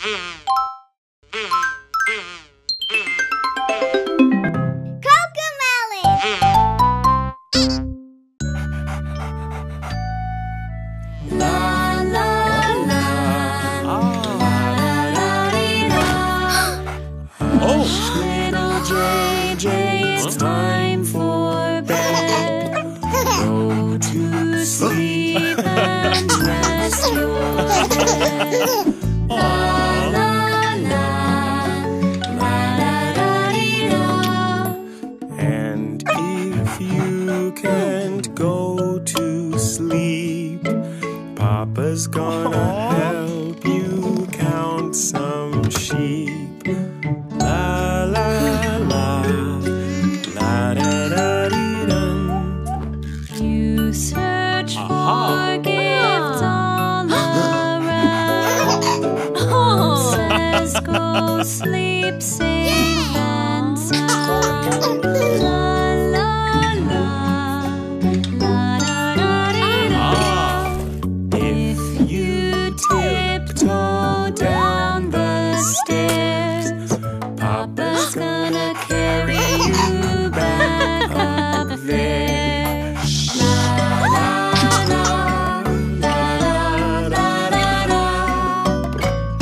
It's time for bed. Go to sleep and rest your head. La la la, la la la dee da. And if you can't go to sleep, Papa's gonna help you count some sheep. La la la, la da da dee dum. You search for gifts all around. Says go sleep safe and sound. La la la, la da da dee da. If you tiptoe down the stairs, Papa's gonna carry you back up there. La la la, la la la la.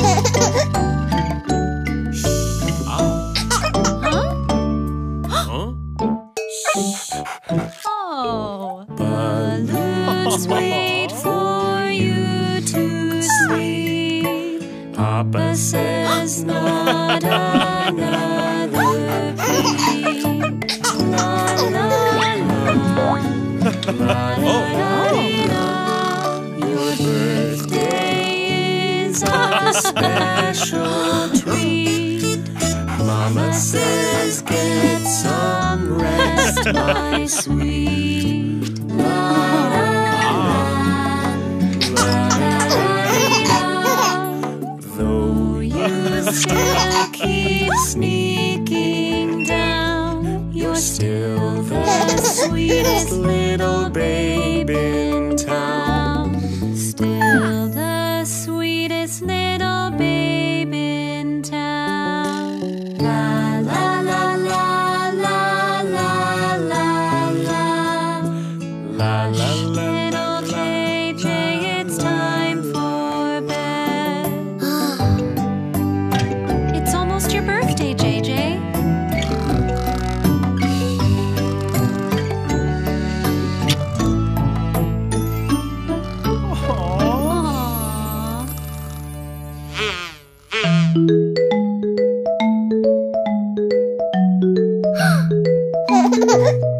Oh, balloons wait for you to sleep. Papa says not another peep. La la la, la la la. Your birthday is a special treat. Mama says get some rest, my sweet. La la la, though you still keep sneaking down, you're still the sweetest little babe in town. Still the sweetest little babe in town. La la la la la la la la. La la la. Little JJ, it's time for bed. It's almost your birthday, JJ. Aww.